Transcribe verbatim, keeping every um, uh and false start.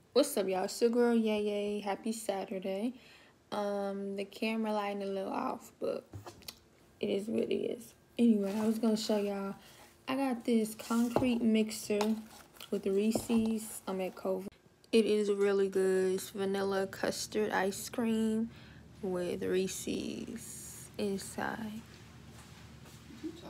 What's up, y'all? It's your girl, Yay Yay. Happy Saturday. Um, the camera lighting a little off, but it is what it is. Anyway, I was gonna show y'all. I got this concrete mixer with Reese's. I'm at Culver. It is really good. It's vanilla custard ice cream with Reese's inside.